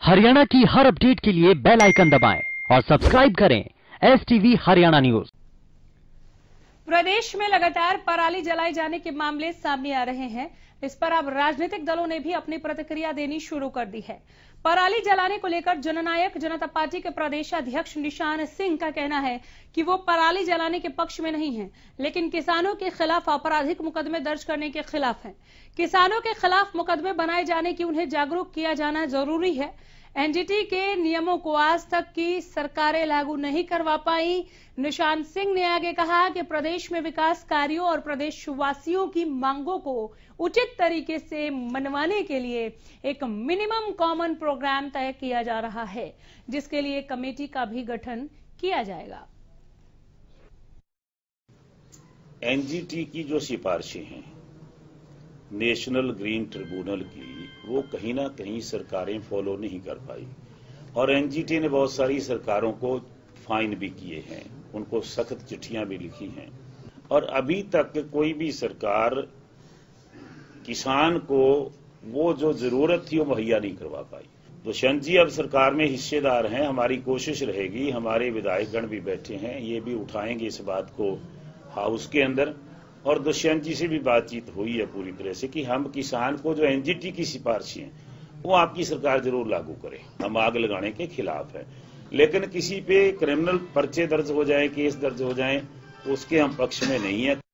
हरियाणा की हर अपडेट के लिए बेल आइकन दबाएं और सब्सक्राइब करें STV हरियाणा न्यूज। प्रदेश में लगातार पराली जलाए जाने के मामले सामने आ रहे हैं। इस पर अब राजनीतिक दलों ने भी अपनी प्रतिक्रिया देनी शुरू कर दी है। पराली जलाने को लेकर जननायक जनता पार्टी के प्रदेश अध्यक्ष निशान सिंह का कहना है कि वो पराली जलाने के पक्ष में नहीं है, लेकिन किसानों के खिलाफ आपराधिक मुकदमे दर्ज करने के खिलाफ है। किसानों के खिलाफ मुकदमे बनाए जाने की उन्हें जागरूक किया जाना जरूरी है। एनजीटी के नियमों को आज तक की सरकारें लागू नहीं करवा पाई। निशान सिंह ने आगे कहा कि प्रदेश में विकास कार्यों और प्रदेशवासियों की मांगों को उचित तरीके से मनवाने के लिए एक मिनिमम कॉमन प्रोग्राम तय किया जा रहा है, जिसके लिए कमेटी का भी गठन किया जाएगा। एनजीटी की जो सिफारिशें हैं नेशनल ग्रीन ट्रिब्यूनल की, वो कहीं ना कहीं सरकारें फॉलो नहीं कर पाई और एनजीटी ने बहुत सारी सरकारों को फाइन भी किए हैं, उनको सख्त चिट्ठियां भी लिखी हैं और अभी तक कोई भी सरकार किसान को वो जो जरूरत थी वो मुहैया नहीं करवा पाई। दुष्यंत जी अब सरकार में हिस्सेदार हैं, हमारी कोशिश रहेगी, हमारे विधायकगण भी बैठे हैं, ये भी उठाएंगे इस बात को हाउस के अंदर और दुष्यंत जी से भी बातचीत हुई है पूरी तरह से कि हम किसान को जो एनजीटी की सिफारिशें हैं वो आपकी सरकार जरूर लागू करे। हम आग लगाने के खिलाफ है, लेकिन किसी पे क्रिमिनल पर्चे दर्ज हो जाए, केस दर्ज हो जाए, उसके हम पक्ष में नहीं है।